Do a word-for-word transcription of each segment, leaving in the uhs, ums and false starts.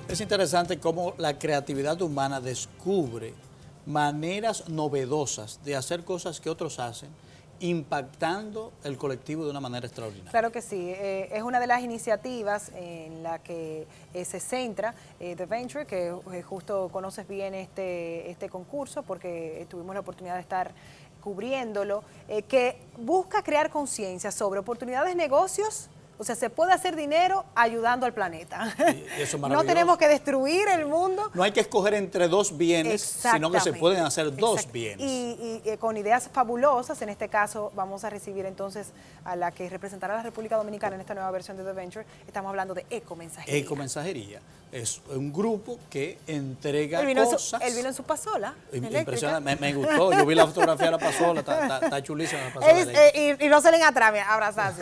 Es interesante cómo la creatividad humana descubre maneras novedosas de hacer cosas que otros hacen, impactando el colectivo de una manera extraordinaria. Claro que sí, eh, es una de las iniciativas en la que eh, se centra eh, The Venture, que eh, justo conoces bien este, este concurso porque eh, tuvimos la oportunidad de estar cubriéndolo, eh, que busca crear conciencia sobre oportunidades de negocios. O sea, se puede hacer dinero ayudando al planeta. Y eso es no tenemos que destruir el mundo. No hay que escoger entre dos bienes, sino que se pueden hacer dos Exacto. bienes. Y, y, y con ideas fabulosas, en este caso vamos a recibir entonces a la que representará a la República Dominicana en esta nueva versión de The Venture. Estamos hablando de Ecomensajería. Ecomensajería. Es un grupo que entrega él vino cosas. En su, él vino en su pasola. Impresionante, me, me gustó. Yo vi la fotografía de la pasola, está, está, está chulísima la pasola. Es, eh, y, y no se le atrás, abrazarse.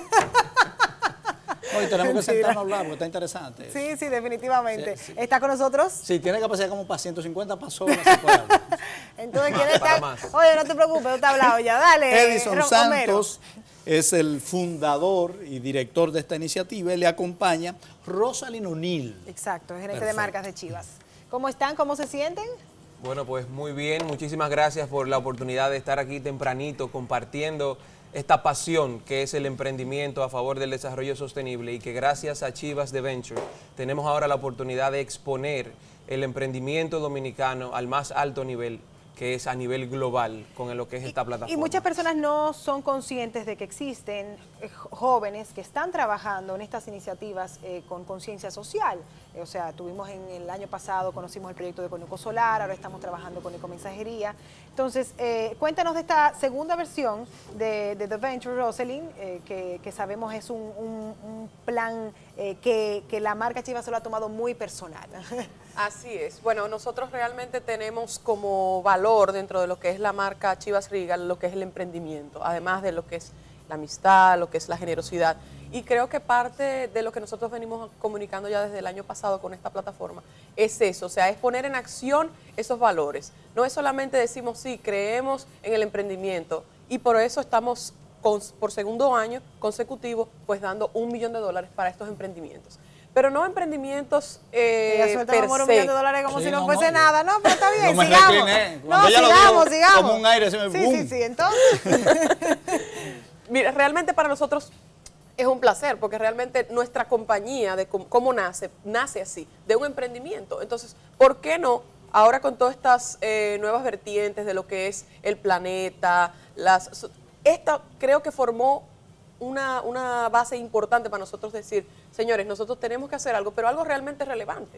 Hoy tenemos que sentarnos a hablar porque está interesante. Sí, sí, definitivamente. Sí, sí. ¿Está con nosotros? Sí, tiene capacidad como para ciento cincuenta pasolas. Se puede hablar. Entonces, ¿quién está? Oye, no te preocupes, tú te has hablado ya. Dale, Edison Ro Santos es el fundador y director de esta iniciativa y le acompaña Rosalind O'Neill. Exacto, gerente Perfecto. de marcas de Chivas. ¿Cómo están? ¿Cómo se sienten? Bueno, pues muy bien. Muchísimas gracias por la oportunidad de estar aquí tempranito compartiendo esta pasión que es el emprendimiento a favor del desarrollo sostenible y que gracias a Chivas de Venture tenemos ahora la oportunidad de exponer el emprendimiento dominicano al más alto nivel, que es a nivel global con lo que es esta plataforma. Y muchas personas no son conscientes de que existen eh, jóvenes que están trabajando en estas iniciativas eh, con conciencia social. Eh, o sea, tuvimos en el año pasado, conocimos el proyecto de Conuco Solar, ahora estamos trabajando con Ecomensajería. Entonces, eh, cuéntanos de esta segunda versión de, de The Venture, Rosalind, eh, que, que sabemos es un, un, un plan eh, que, que la marca Chivas se lo ha tomado muy personal. Así es. Bueno, nosotros realmente tenemos como valor dentro de lo que es la marca Chivas Regal, lo que es el emprendimiento, además de lo que es la amistad, lo que es la generosidad. Y creo que parte de lo que nosotros venimos comunicando ya desde el año pasado con esta plataforma es eso, o sea, es poner en acción esos valores. No es solamente decimos, sí, creemos en el emprendimiento y por eso estamos con, por segundo año consecutivo pues dando un millón de dólares para estos emprendimientos. Pero no emprendimientos eh, ella suelta per como un se. millón de dólares como Sí, si no, no, fuese no, nada. No, pero está bien, no me sigamos. recliné. No, Cuando ella lo sigamos, dijo, sigamos. como un aire, se me sí, boom. sí, sí, entonces. Mira, realmente para nosotros es un placer, porque realmente nuestra compañía, de cómo, cómo nace, nace así, de un emprendimiento. Entonces, ¿por qué no? Ahora con todas estas eh, nuevas vertientes de lo que es el planeta, las, esta creo que formó una, una base importante para nosotros decir, señores, nosotros tenemos que hacer algo, pero algo realmente relevante.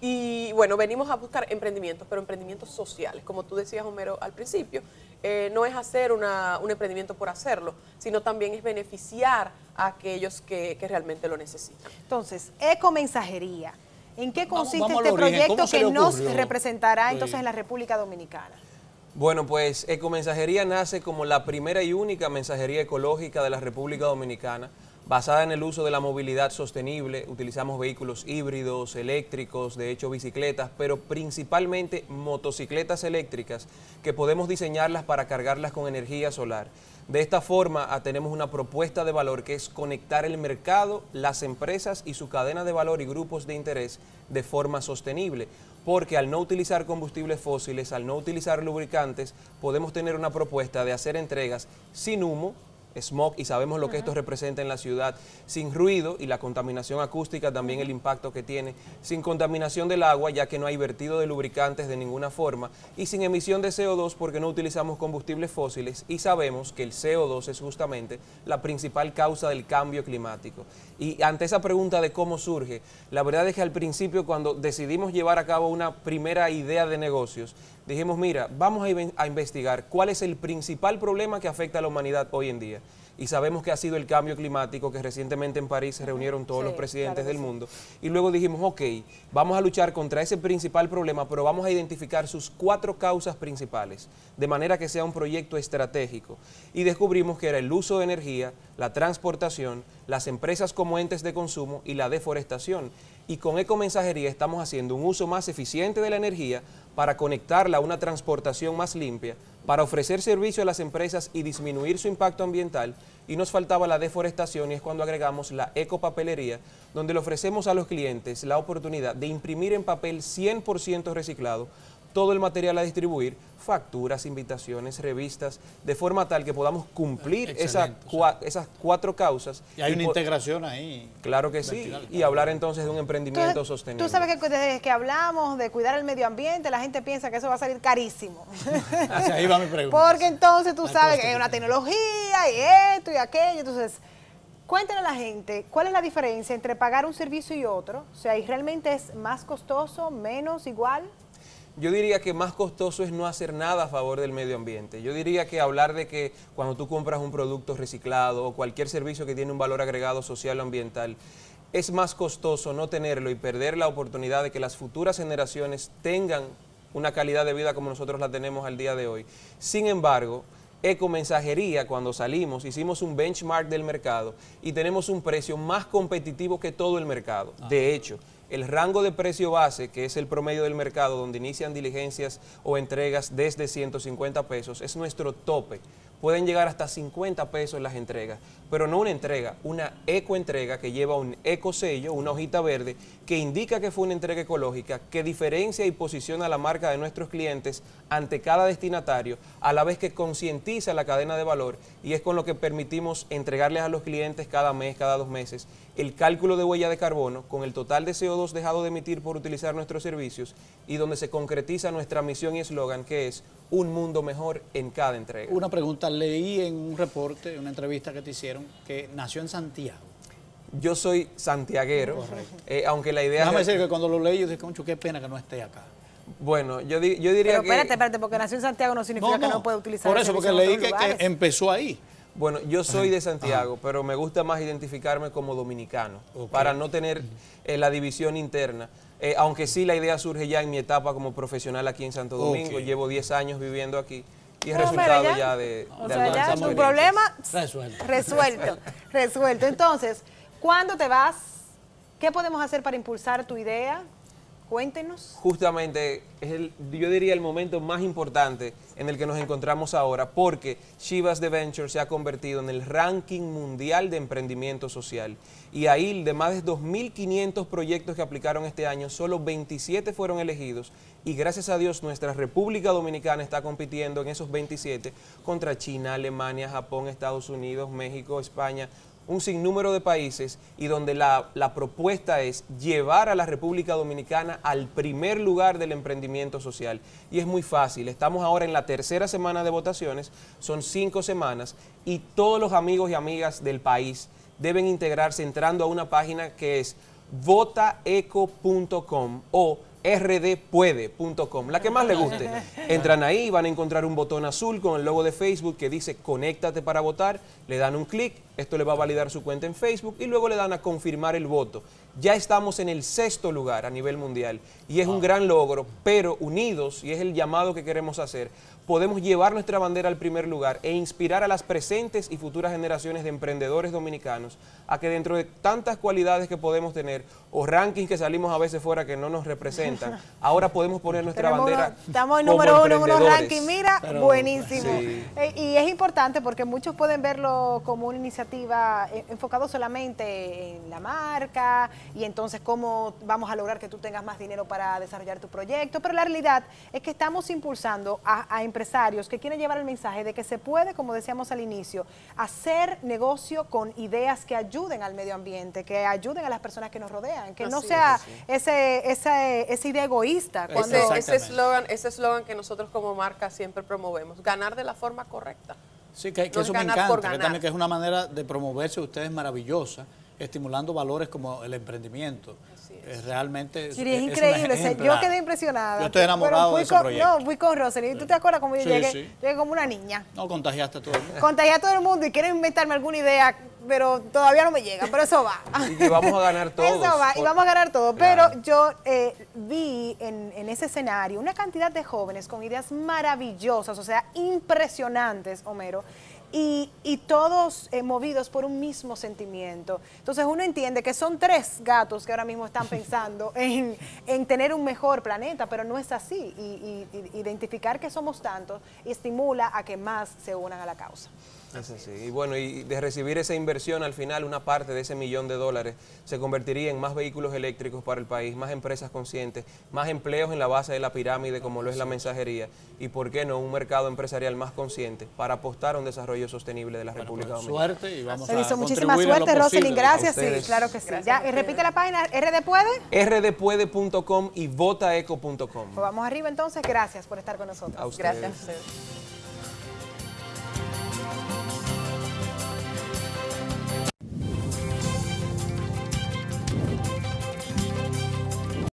Y bueno, venimos a buscar emprendimientos, pero emprendimientos sociales. Como tú decías, Homero, al principio, eh, no es hacer una, un emprendimiento por hacerlo, sino también es beneficiar a aquellos que, que realmente lo necesitan. Entonces, Ecomensajería. ¿En qué consiste Vamos, vamos este proyecto que nos ocurrió? representará Sí. entonces en la República Dominicana? Bueno, pues Ecomensajería nace como la primera y única mensajería ecológica de la República Dominicana, basada en el uso de la movilidad sostenible. Utilizamos vehículos híbridos, eléctricos, de hecho bicicletas, pero principalmente motocicletas eléctricas que podemos diseñarlas para cargarlas con energía solar. De esta forma tenemos una propuesta de valor que es conectar el mercado, las empresas y su cadena de valor y grupos de interés de forma sostenible. Porque al no utilizar combustibles fósiles, al no utilizar lubricantes, podemos tener una propuesta de hacer entregas sin humo, smog, y sabemos lo que esto representa en la ciudad, sin ruido y la contaminación acústica, también el impacto que tiene, sin contaminación del agua, ya que no hay vertido de lubricantes de ninguna forma, y sin emisión de C O dos porque no utilizamos combustibles fósiles, y sabemos que el C O dos es justamente la principal causa del cambio climático. Y ante esa pregunta de cómo surge, la verdad es que al principio, cuando decidimos llevar a cabo una primera idea de negocios, dijimos, mira, vamos a, a investigar cuál es el principal problema que afecta a la humanidad hoy en día. Y sabemos que ha sido el cambio climático, que recientemente en París se reunieron todos Sí, los presidentes claro que del sí. mundo. Y luego dijimos, ok, vamos a luchar contra ese principal problema, pero vamos a identificar sus cuatro causas principales, de manera que sea un proyecto estratégico. Y descubrimos que era el uso de energía, la transportación, las empresas como entes de consumo y la deforestación. Y con Ecomensajería estamos haciendo un uso más eficiente de la energía para conectarla a una transportación más limpia, para ofrecer servicio a las empresas y disminuir su impacto ambiental, y nos faltaba la deforestación, y es cuando agregamos la ecopapelería, donde le ofrecemos a los clientes la oportunidad de imprimir en papel cien por ciento reciclado todo el material a distribuir, facturas, invitaciones, revistas, de forma tal que podamos cumplir esa, cua, esas cuatro causas. Y hay una integración ahí. Claro que sí, y hablar entonces de un emprendimiento Entonces, sostenible. Tú sabes que desde que hablamos de cuidar el medio ambiente, la gente piensa que eso va a salir carísimo. Hacia ahí va mi pregunta. Porque entonces tú La sabes costa que hay que una tiene. tecnología y esto y aquello, entonces... Cuéntenle a la gente, ¿cuál es la diferencia entre pagar un servicio y otro? O sea, ¿y realmente es más costoso, menos, igual? Yo diría que más costoso es no hacer nada a favor del medio ambiente. Yo diría que hablar de que cuando tú compras un producto reciclado o cualquier servicio que tiene un valor agregado social o ambiental, es más costoso no tenerlo y perder la oportunidad de que las futuras generaciones tengan una calidad de vida como nosotros la tenemos al día de hoy. Sin embargo, Ecomensajería, cuando salimos, hicimos un benchmark del mercado y tenemos un precio más competitivo que todo el mercado. Ah. De hecho, el rango de precio base, que es el promedio del mercado, donde inician diligencias o entregas desde ciento cincuenta pesos, es nuestro tope. Pueden llegar hasta cincuenta pesos las entregas, pero no una entrega, una ecoentrega que lleva un ecosello, una hojita verde, que indica que fue una entrega ecológica, que diferencia y posiciona la marca de nuestros clientes ante cada destinatario, a la vez que concientiza la cadena de valor, y es con lo que permitimos entregarles a los clientes cada mes, cada dos meses, el cálculo de huella de carbono con el total de C O dos dejado de emitir por utilizar nuestros servicios, y donde se concretiza nuestra misión y eslogan, que es un mundo mejor en cada entrega. Una pregunta, leí en un reporte, una entrevista que te hicieron, que nació en Santiago. Yo soy santiaguero, eh, aunque la idea... Déjame es... decir que cuando lo leí yo dije, concho, qué pena que no esté acá. Bueno, yo, di, yo diría Pero que... espérate, espérate, porque nació en Santiago no significa no, no, que no puede utilizar por el eso, porque servicio en leí otros que, que lugares. empezó ahí. Bueno, yo soy de Santiago, pero me gusta más identificarme como dominicano, okay, para no tener eh, la división interna. Eh, aunque sí la idea surge ya en mi etapa como profesional aquí en Santo Domingo, okay, llevo diez años viviendo aquí y es no, resultado ya, ya de... O de sea, ya alcanzar tu muy problema resuelto. resuelto, resuelto. Entonces, ¿cuándo te vas? ¿Qué podemos hacer para impulsar tu idea? Cuéntenos. Justamente, es el, yo diría el momento más importante en el que nos encontramos ahora, porque Chivas de Venture se ha convertido en el ranking mundial de emprendimiento social. Y ahí, de más de dos mil quinientos proyectos que aplicaron este año, solo veintisiete fueron elegidos. Y gracias a Dios, nuestra República Dominicana está compitiendo en esos veintisiete contra China, Alemania, Japón, Estados Unidos, México, España, un sinnúmero de países, y donde la, la propuesta es llevar a la República Dominicana al primer lugar del emprendimiento social. Y es muy fácil, estamos ahora en la tercera semana de votaciones, son cinco semanas, y todos los amigos y amigas del país deben integrarse entrando a una página que es votaeco punto com o r d puede punto com, la que más le guste. Entran ahí, van a encontrar un botón azul con el logo de Facebook que dice conéctate para votar, le dan un clic, esto le va a validar su cuenta en Facebook y luego le dan a confirmar el voto. Ya estamos en el sexto lugar a nivel mundial y es un gran logro, pero unidos, y es el llamado que queremos hacer, podemos llevar nuestra bandera al primer lugar e inspirar a las presentes y futuras generaciones de emprendedores dominicanos a que dentro de tantas cualidades que podemos tener o rankings que salimos a veces fuera que no nos representan, ahora podemos poner nuestra Tenemos bandera uno, estamos en como número uno en unos emprendedores. rankings, mira, Pero, buenísimo. sí. Eh, y es importante porque muchos pueden verlo como una iniciativa eh, enfocado solamente en la marca y entonces cómo vamos a lograr que tú tengas más dinero para desarrollar tu proyecto, pero la realidad es que estamos impulsando a, a empresarios que quieren llevar el mensaje de que se puede, como decíamos al inicio, hacer negocio con ideas que ayuden al medio ambiente, que ayuden a las personas que nos rodean, que no Así sea es, sí. ese, ese, esa idea egoísta. Cuando, Ese Exactamente. eslogan ese eslogan que nosotros como marca siempre promovemos, ganar de la forma correcta. Sí, que, que No eso es me ganar por encanta, que ganar. también que es una manera de promoverse ustedes maravillosa, estimulando valores como el emprendimiento. Así Es realmente Sí, es es increíble, una o sea, yo ejemplar. quedé impresionada. Yo estoy enamorado Pero fui de ese con, proyecto. No, fui con Rosely. ¿Tú te acuerdas cómo yo Sí, llegué? sí. Llegué como una niña. No, contagiaste a todo el mundo. Contagié a todo el mundo y quieren inventarme alguna idea, pero todavía no me llega, pero eso va. Y que vamos a ganar todos. Eso va, y Por- vamos a ganar todo. Claro. Pero yo eh, vi en, en ese escenario una cantidad de jóvenes con ideas maravillosas, o sea, impresionantes, Homero. y, y todos eh, movidos por un mismo sentimiento. Entonces uno entiende que son tres gatos que ahora mismo están pensando en, en tener un mejor planeta, pero no es así. Y, y, y identificar que somos tantos estimula a que más se unan a la causa. Es así. Y bueno, y de recibir esa inversión, al final una parte de ese millón de dólares se convertiría en más vehículos eléctricos para el país, más empresas conscientes, más empleos en la base de la pirámide como lo es la mensajería y, ¿por qué no, un mercado empresarial más consciente para apostar a un desarrollo sostenible de la Bueno, República pues, Dominicana? suerte y vamos Se a hizo muchísima contribuir a lo suerte, Roselyn, posible. gracias, A sí, ustedes. claro que sí. Gracias Ya, a y ustedes. repite la página, R D Puede. r d puede punto com y votaeco punto com. Pues vamos arriba entonces, gracias por estar con nosotros. A ustedes. Gracias a ustedes.